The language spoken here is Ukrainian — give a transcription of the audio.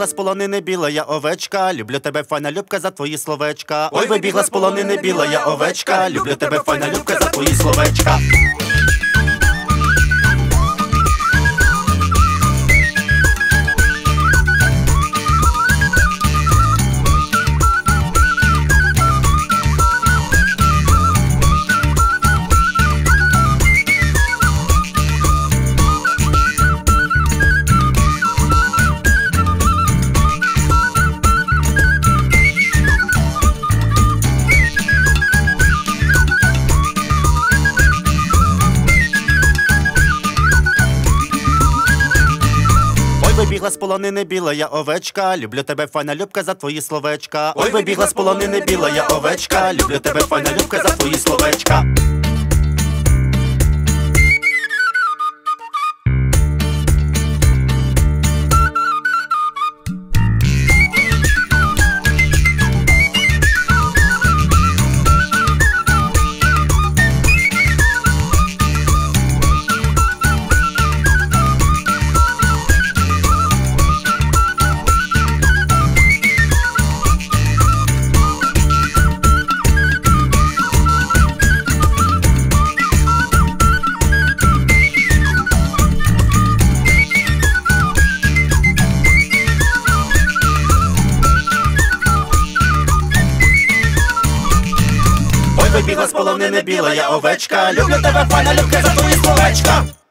вибігла з полонини біла я овечка, люблю тебе, файна любка, за твої словечка. Ой, вибігла з полонини біла я овечка, люблю тебе, файна любка, за твої словечка. Вибігла з полонини біла я овечка, люблю тебе, файна любка, за твої словечка. Ой, вибігла з полонини біла я овечка, люблю тебе, файна любка, за твої словечка. Вибігла з полонини біла я овечка, люблю тебе, файна любка, за твої словечка.